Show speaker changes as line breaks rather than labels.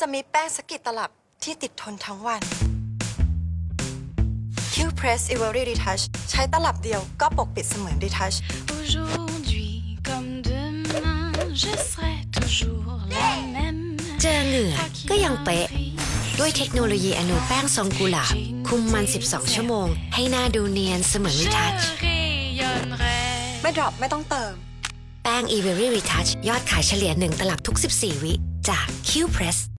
จะมีแป้งสกิดตลับที่ติดทนทั้งวัน Q Press Ivory Retouch ใช้ตลับเดียวก็ปกปิดเสมือน Retouch
Aujourd'hui comme demain je serai toujours la même
เจอเหงื่อก็ยังเป๊ะด้วยเทคโนโลยีอนุแป้งทรงกุหลาบคุมมัน12ชั่วโมงให้หน้าดูเนียนเสมือน Retouch
ไม่ดรอปไม่ต้องเติม
แป้ง Ivory Retouch ยอดขายเฉลี่ย1ตลับทุก14วิจาก Q Press